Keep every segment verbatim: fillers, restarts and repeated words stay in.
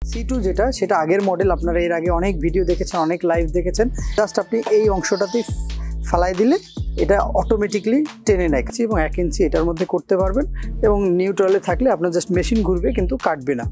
C two যেটা সেটা আগের মডেল, আপনারা এর আগে অনেক ভিডিও দেখেছেন, অনেক লাইভ দেখেছেন। জাস্ট আপনি এই অংশটাতেই ফালাই দিলে এটা অটোমেটিকলি টেনে নেয় এবং এক ইঞ্চি এটার মধ্যে করতে পারবেন এবং নিউট্রালে থাকলে আপনার জাস্ট মেশিন ঘুরবে কিন্তু কাটবে না।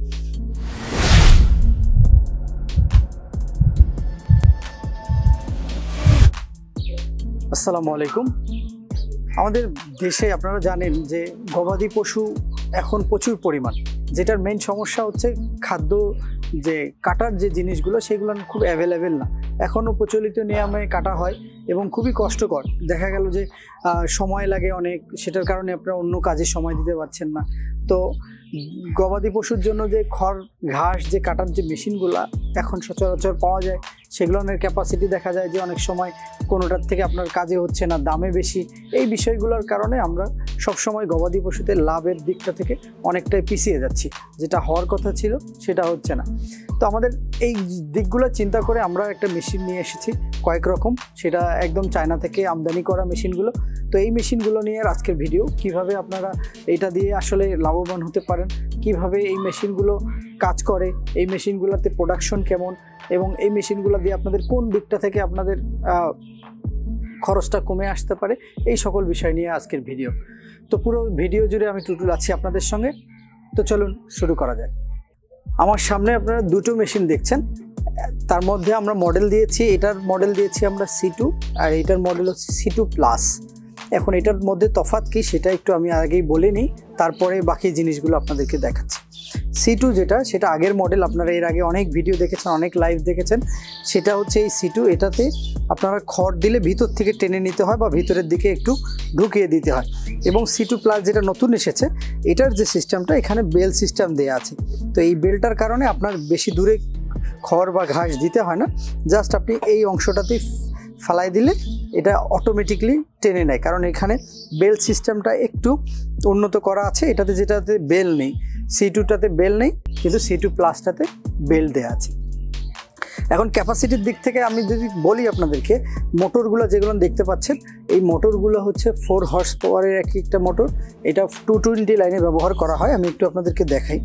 আসসালামু আলাইকুম। আমাদের দেশে আপনারা জানেন যে গবাদি পশু এখন প্রচুর পরিমাণ, যেটার মেইন সমস্যা হচ্ছে খাদ্য, যে কাটার যে জিনিসগুলো সেগুলো খুব অ্যাভেলেবেল না। এখনও প্রচলিত নিয়মে কাটা হয় এবং খুবই কষ্টকর। দেখা গেল যে সময় লাগে অনেক, সেটার কারণে আপনারা অন্য কাজে সময় দিতে পারছেন না। তো গবাদি পশুর জন্য যে খড় ঘাস যে কাটার যে মেশিনগুলো এখন সচরাচর পাওয়া যায়, সেগুলোর ক্যাপাসিটি দেখা যায় যে অনেক সময় কোনোটার থেকে আপনার কাজে হচ্ছে না, দামে বেশি। এই বিষয়গুলোর কারণে আমরা সবসময় গবাদি পশুতে লাভের দিকটা থেকে অনেকটাই পিছিয়ে যাচ্ছি, যেটা হওয়ার কথা ছিল সেটা হচ্ছে না। তো আমাদের এই দিকগুলো চিন্তা করে আমরা একটা মেশিন নিয়ে এসেছি কয়েক রকম, সেটা একদম চায়না থেকে আমদানি করা মেশিনগুলো। তো এই মেশিনগুলো নিয়ে আজকের ভিডিও, কিভাবে আপনারা এটা দিয়ে আসলে লাভবান হতে পারেন, কিভাবে এই মেশিনগুলো কাজ করে, এই মেশিনগুলোতে প্রোডাকশন কেমন, এবং এই মেশিনগুলো দিয়ে আপনাদের কোন দিকটা থেকে আপনাদের খরচটা কমে আসতে পারে, এই সকল বিষয় নিয়ে আজকের ভিডিও। তো পুরো ভিডিও জুড়ে আমি টুটুল আছি আপনাদের সঙ্গে। তো চলুন শুরু করা যায়। আমার সামনে আপনারা দুটো মেশিন দেখছেন, তার মধ্যে আমরা মডেল দিয়েছি, এটার মডেল দিয়েছি আমরা সি টু, আর এটার মডেল হচ্ছে সি টু প্লাস। এখন এটার মধ্যে তফাৎ কি সেটা একটু আমি আগেই বলে নিই, তারপরে বাকি জিনিসগুলো আপনাদেরকে দেখাচ্ছি। সি টু যেটা সেটা আগের মডেল, আপনারা এর আগে অনেক ভিডিও দেখেছেন, অনেক লাইভ দেখেছেন। সেটা হচ্ছে এই সি টু, এটাতে আপনারা খড় দিলে ভিতর থেকে টেনে নিতে হয় বা ভিতরের দিকে একটু ঢুকিয়ে দিতে হয়। এবং সি টু প্লাস যেটা নতুন এসেছে, এটার যে সিস্টেমটা, এখানে বেল সিস্টেম দেওয়া আছে। তো এই বেলটার কারণে আপনার বেশি দূরে খড় বা ঘাস দিতে হয় না, জাস্ট আপনি এই অংশটাতেই ফালাই দিলে এটা অটোমেটিকলি টেনে নেয়। কারণ এখানে বেল সিস্টেমটা একটু উন্নত করা আছে, এটাতে যেটাতে বেল নেই, সি টুটাতে বেল নেই, কিন্তু সি টু প্লাসটাতে বেল দেওয়া আছে। এখন ক্যাপাসিটির দিক থেকে আমি যদি বলি আপনাদেরকে, মোটরগুলো যেগুলো দেখতে পাচ্ছেন, এই মোটরগুলো হচ্ছে ফোর হর্স পাওয়ারের এক একটা মোটর। এটা টু টোয়েন্টি লাইনে ব্যবহার করা হয়। আমি একটু আপনাদেরকে দেখাই।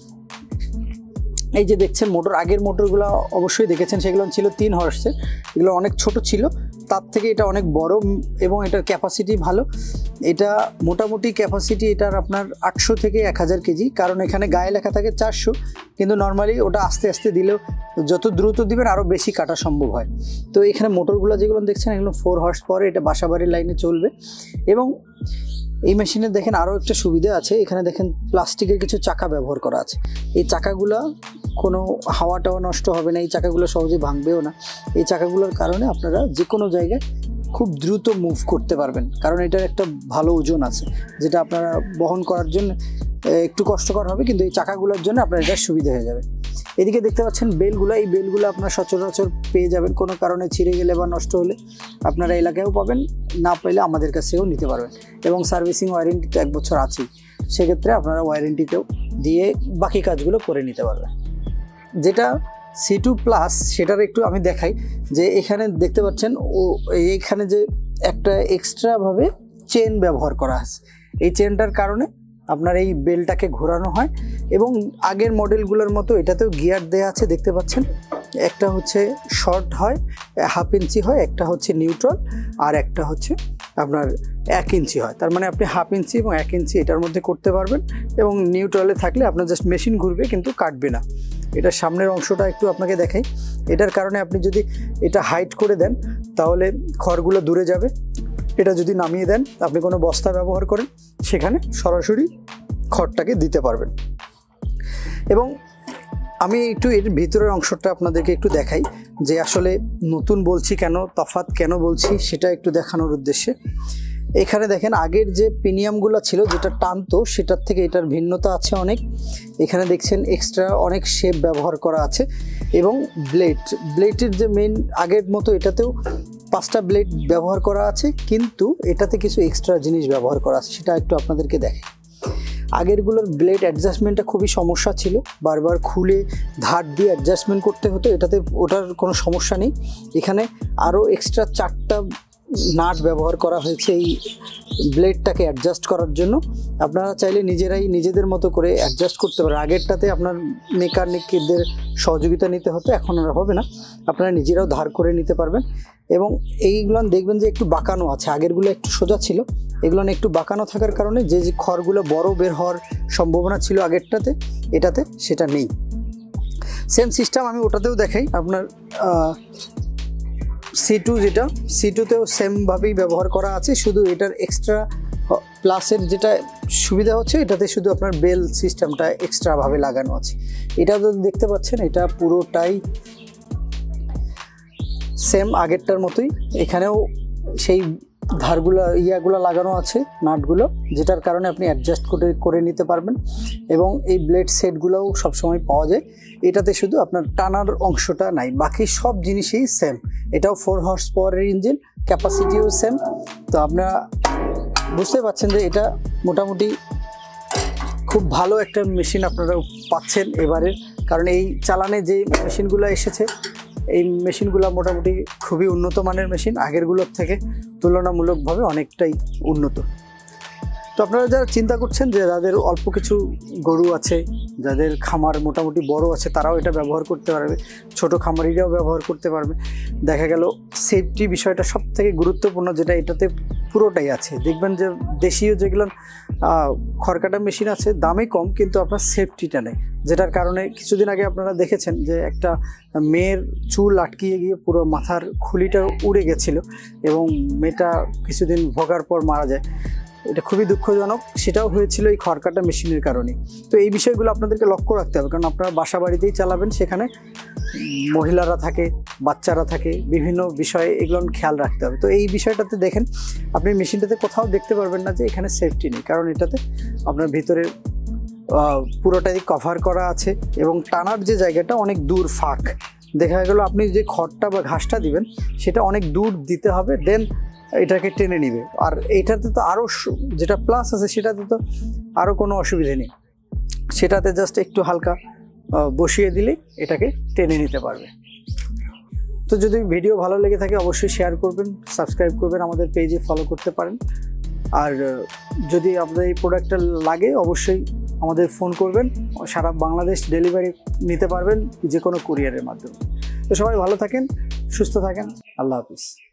এই যে দেখছেন মোটর, আগের মোটরগুলো অবশ্যই দেখেছেন, সেগুলো ছিল তিন হর্সের, এগুলো অনেক ছোট ছিল, তার থেকে এটা অনেক বড় এবং এটার ক্যাপাসিটি ভালো। এটা মোটামুটি ক্যাপাসিটি এটার আপনার আটশো থেকে এক হাজার কেজি, কারণ এখানে গায়ে লেখা থাকে চারশো, কিন্তু নর্মালি ওটা আস্তে আস্তে দিলেও যত দ্রুত দিবেন আরও বেশি কাটা সম্ভব হয়। তো এখানে মোটরগুলো যেগুলো দেখছেন, এগুলো ফোর হর্স পাওয়ারে, এটা বাসাবাড়ির লাইনে চলবে। এবং এই মেশিনে দেখেন আরও একটা সুবিধা আছে, এখানে দেখেন প্লাস্টিকের কিছু চাকা ব্যবহার করা আছে। এই চাকাগুলো কোনো হাওয়া টাওয়া নষ্ট হবে না, এই চাকাগুলো সহজে ভাঙবেও না। এই চাকাগুলোর কারণে আপনারা যে কোনো জায়গায় খুব দ্রুত মুভ করতে পারবেন, কারণ এটার একটা ভালো ওজন আছে, যেটা আপনারা বহন করার জন্য একটু কষ্টকর হবে, কিন্তু এই চাকাগুলোর জন্য আপনার এটা সুবিধা হয়ে যাবে। এদিকে দেখতে পাচ্ছেন বেলগুলো, এই বেলগুলো আপনার সচরাচর পেয়ে যাবেন, কোনো কারণে ছিঁড়ে গেলে বা নষ্ট হলে আপনারা এলাকায়ও পাবেন, না পেলে আমাদের কাছেও নিতে পারবেন। এবং সার্ভিসিং ওয়ারেন্টি তো এক বছর আছেই, সেক্ষেত্রে আপনারা ওয়ারেন্টিতেও দিয়ে বাকি কাজগুলো করে নিতে পারবেন। যেটা সি টু প্লাস সেটার একটু আমি দেখাই, যে এখানে দেখতে পাচ্ছেন ও এইখানে যে একটা এক্সট্রাভাবে চেন ব্যবহার করা আছে, এই চেনটার কারণে আপনার এই বেলটাকে ঘোরানো হয়। এবং আগের মডেলগুলোর মতো এটাতেও গিয়ার দেওয়া আছে, দেখতে পাচ্ছেন। একটা হচ্ছে শর্ট হয়, হাফ ইঞ্চি হয়, একটা হচ্ছে নিউট্রাল, আর একটা হচ্ছে আপনার এক ইঞ্চি হয়। তার মানে আপনি হাফ ইঞ্চি এবং এক ইঞ্চি এটার মধ্যে করতে পারবেন। এবং নিউট্রালে থাকলে আপনার জাস্ট মেশিন ঘুরবে কিন্তু কাটবে না। এটার সামনের অংশটা একটু আপনাকে দেখাই। এটার কারণে আপনি যদি এটা হাইট করে দেন তাহলে খড়গুলো দূরে যাবে। এটা যদি নামিয়ে দেন, আপনি কোনো বস্তা ব্যবহার করেন, সেখানে সরাসরি খড়টাকে দিতে পারবেন। এবং আমি একটু এর ভিতরের অংশটা আপনাদেরকে একটু দেখাই, যে আসলে নতুন বলছি কেন, তফাৎ কেন বলছি, সেটা একটু দেখানোর উদ্দেশ্যে। এখানে দেখেন আগের যে পিনিয়ামগুলো ছিল, যেটা টানতো, সেটার থেকে এটার ভিন্নতা আছে অনেক। এখানে দেখছেন এক্সট্রা অনেক শেপ ব্যবহার করা আছে। এবং ব্লেড, ব্লেডের যে মেইন আগের মতো এটাতেও পাঁচটা ব্লেড ব্যবহার করা আছে, কিন্তু এটাতে কিছু এক্সট্রা জিনিস ব্যবহার করা আছে, সেটা একটু আপনাদেরকে দেখাই। আগেরগুলোর ব্লেড অ্যাডজাস্টমেন্টটা খুবই সমস্যা ছিল, বারবার খুলে ধার দিয়ে অ্যাডজাস্টমেন্ট করতে হতো। এটাতে ওটার কোনো সমস্যা নেই। এখানে আরও এক্সট্রা চারটা নাট ব্যবহার করা হয়েছে এই ব্লেডটাকে অ্যাডজাস্ট করার জন্য। আপনারা চাইলে নিজেরাই নিজেদের মতো করে অ্যাডজাস্ট করতে পারেন। আগেরটাতে আপনার মেকানিকদের সহযোগিতা নিতে হতো, এখন আর হবে না, আপনারা নিজেরাও ধার করে নিতে পারবেন। এবং এইগুলো দেখবেন যে একটু বাঁকানো আছে, আগেরগুলো একটু সোজা ছিল, এগুলো একটু বাঁকানো থাকার কারণে যে যে খড়গুলো বড় বের হওয়ার সম্ভাবনা ছিল আগেরটাতে, এটাতে সেটা নেই। সেম সিস্টেম আমি ওটাতেও দেখাই। আপনার সি টু যেটা, সি টুতেও সেমভাবেই ব্যবহার করা আছে, শুধু এটার এক্সট্রা প্লাসের যেটা সুবিধা হচ্ছে এটাতে শুধু আপনার বেল সিস্টেমটা এক্সট্রাভাবে লাগানো আছে। এটা তো দেখতে পাচ্ছেন, এটা পুরোটাই সেম আগেরটার মতোই। এখানেও সেই ধারগুলো ইয়াগুলো লাগানো আছে, নাটগুলো, যেটার কারণে আপনি অ্যাডজাস্ট করে করে নিতে পারবেন। এবং এই ব্লেড সেটগুলোও সবসময় পাওয়া যায়। এটাতে শুধু আপনার টানার অংশটা নাই, বাকি সব জিনিসই সেম। এটাও ফোর হর্স পাওয়ারের ইঞ্জিন, ক্যাপাসিটিও সেম। তো আপনারা বুঝতে পারছেন যে এটা মোটামুটি খুব ভালো একটা মেশিন আপনারা পাচ্ছেন এবারে, কারণ এই চালানে যে মেশিনগুলো এসেছে এই মেশিনগুলো মোটামুটি খুবই উন্নত মানের মেশিন, আগেরগুলোর থেকে তুলনামূলকভাবে অনেকটাই উন্নত। তো আপনারা যারা চিন্তা করছেন যে যাদের অল্প কিছু গরু আছে, যাদের খামার মোটামুটি বড় আছে, তারাও এটা ব্যবহার করতে পারবে, ছোট খামারিরাও ব্যবহার করতে পারবে। দেখা গেল সেফটি বিষয়টা সব থেকে গুরুত্বপূর্ণ, যেটা এটাতে পুরোটাই আছে। দেখবেন যে দেশীয় যেগুলো খড়কাটা মেশিন আছে দামে কম, কিন্তু আপনার সেফটিটা নেই, যেটার কারণে কিছুদিন আগে আপনারা দেখেছেন যে একটা মেয়ের চুল আটকিয়ে গিয়ে পুরো মাথার খুলিটা উড়ে গেছিল এবং মেয়েটা কিছুদিন ভোগার পর মারা যায়। এটা খুবই দুঃখজনক, সেটাও হয়েছিল এই খড়কাটা মেশিনের কারণে। তো এই বিষয়গুলো আপনাদেরকে লক্ষ্য রাখতে হবে, কারণ আপনারা বাসা বাড়িতেই চালাবেন, সেখানে মহিলারা থাকে, বাচ্চারা থাকে, বিভিন্ন বিষয়ে এগুলো খেয়াল রাখতে হবে। তো এই বিষয়টাতে দেখেন, আপনি মেশিনটাতে কোথাও দেখতে পারবেন না যে এখানে সেফটি নেই, কারণ এটাতে আপনার ভিতরে পুরোটাই কভার করা আছে এবং টানার যে জায়গাটা অনেক দূর ফাঁক। দেখা গেল আপনি যে খড়টা বা ঘাসটা দিবেন সেটা অনেক দূর দিতে হবে, দেন এটাকে টেনে নিবে। আর এইটাতে তো আরও যেটা প্লাস আছে, সেটাতে তো আরও কোনো অসুবিধা নেই, সেটাতে জাস্ট একটু হালকা বসিয়ে দিলে এটাকে টেনে নিতে পারবে। তো যদি ভিডিও ভালো লেগে থাকে অবশ্যই শেয়ার করবেন, সাবস্ক্রাইব করবেন, আমাদের পেজে ফলো করতে পারেন। আর যদি আপনাদের এই প্রোডাক্টটা লাগে অবশ্যই আমাদের ফোন করবেন, সারা বাংলাদেশ ডেলিভারি নিতে পারবেন যে কোনো কুরিয়ারের মাধ্যমে। তো সবাই ভালো থাকেন, সুস্থ থাকেন, আল্লাহ হাফিজ।